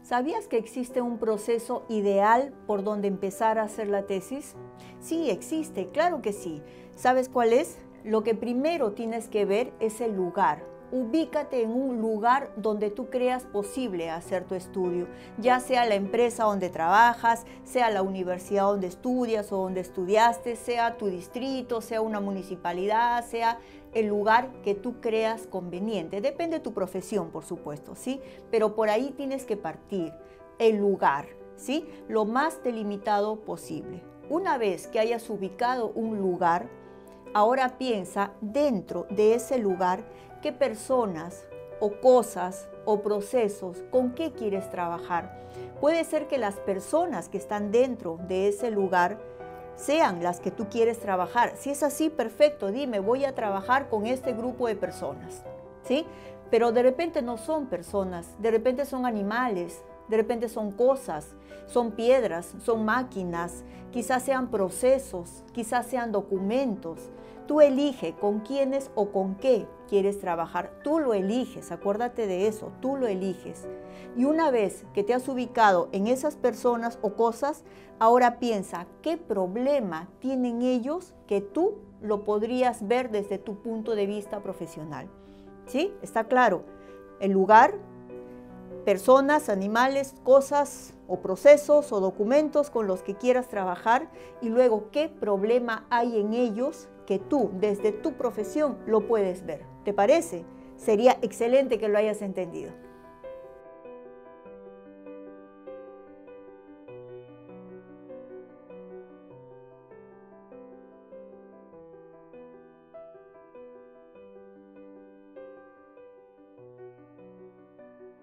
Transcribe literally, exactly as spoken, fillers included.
¿Sabías que existe un proceso ideal por donde empezar a hacer la tesis? Sí, existe, claro que sí. ¿Sabes cuál es? Lo que primero tienes que ver es el lugar. Ubícate en un lugar donde tú creas posible hacer tu estudio, ya sea la empresa donde trabajas, sea la universidad donde estudias o donde estudiaste, sea tu distrito, sea una municipalidad, sea el lugar que tú creas conveniente. Depende de tu profesión, por supuesto, ¿sí? Pero por ahí tienes que partir, el lugar, ¿sí? Lo más delimitado posible. Una vez que hayas ubicado un lugar, ahora piensa dentro de ese lugar qué personas o cosas o procesos, con qué quieres trabajar. Puede ser que las personas que están dentro de ese lugar sean las que tú quieres trabajar. Si es así, perfecto, dime, voy a trabajar con este grupo de personas, ¿sí? Pero de repente no son personas, de repente son animales, de repente son cosas, son piedras, son máquinas, quizás sean procesos, quizás sean documentos. Tú elige con quiénes o con qué quieres trabajar. Tú lo eliges, acuérdate de eso, tú lo eliges. Y una vez que te has ubicado en esas personas o cosas, ahora piensa qué problema tienen ellos que tú lo podrías ver desde tu punto de vista profesional. ¿Sí? ¿Está claro? El lugar, personas, animales, cosas o procesos o documentos con los que quieras trabajar y luego qué problema hay en ellos que tú desde tu profesión lo puedes ver. ¿Te parece? Sería excelente que lo hayas entendido.